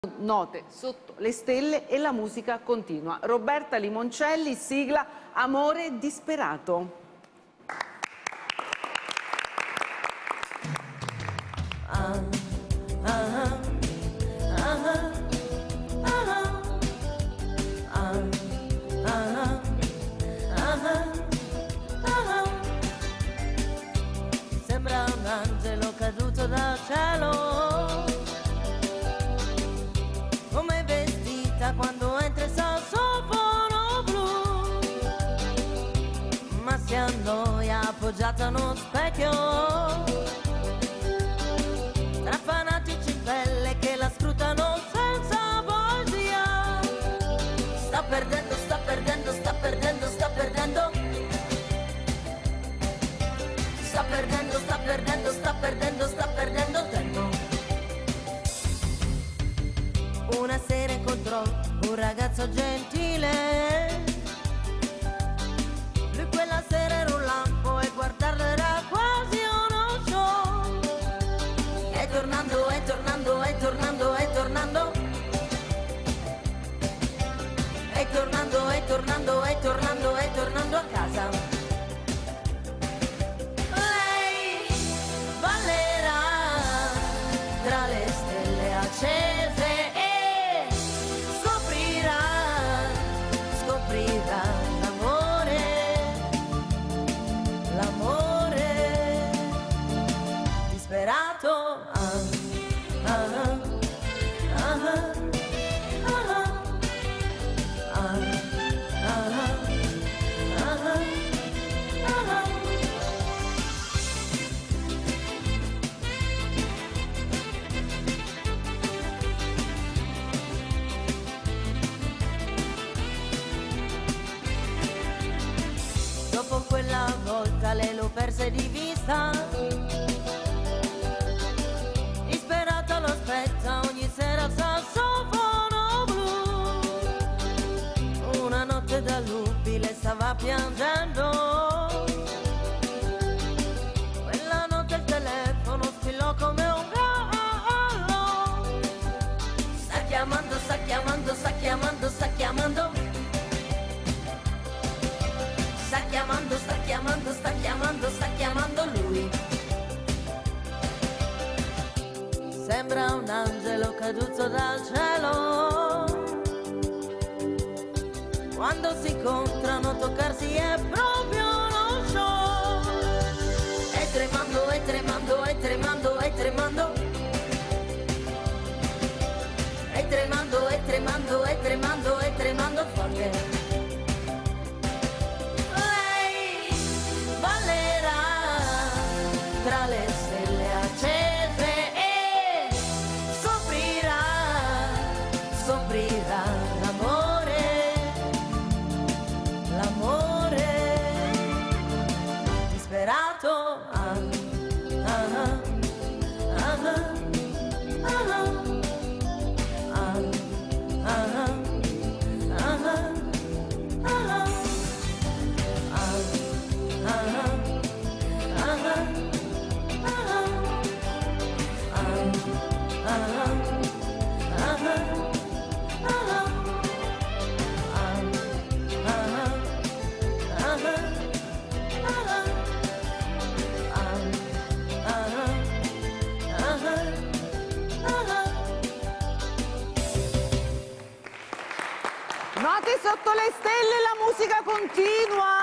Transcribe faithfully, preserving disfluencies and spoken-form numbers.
Note sotto le stelle e la musica continua. Roberta Limoncelli, sigla Amore disperato. Ah, ah, ah, ah, ah, ah, ah, sembra un angelo caduto dal cielo, come vestita quando entra il sassofono blu, ma si annoia appoggiata a uno specchio, tra fanatici in pelle che la scrutano senza poesia. Sta perdendo, sta perdendo, sta perdendo, sta perdendo, sta perdendo, sta perdendo, sta perdendo, sta perdendo tempo. Una sera incontrò un ragazzo gentile, lui quella sera era un lampo e guardarlo era quasi uno show. E tornando, e tornando, e tornando, e tornando, e tornando, e tornando, e tornando, e tornando a casa, lei ballerà tra le stelle accese e scoprirà, scoprirà l'amore, l'amore disperato. Ah, ah, ah, ah, ah, ah, ah, ah, ah. Dopo quella volta lei lo perse di vista, disperata lo aspetta ogni sera al sassofono blu. Una notte da lupi le stava piangendo, quella notte il telefono squillò come un gallo. Sta chiamando, sta chiamando, sta chiamando, sta chiamando, sta chiamando, sta chiamando, sta chiamando, sta chiamando lui. Sembra un angelo caduto dal cielo, quando si incontrano toccarsi è proprio uno show. E tremando, e tremando, e tremando, e tremando, e tremando, e tremando, e tremando, e tremando forte. Tra le stelle accese e scoprirà, scoprirà l'amore, l'amore disperato. Ah, ah, ah, ah, ah, Note sotto le stelle, la musica continua.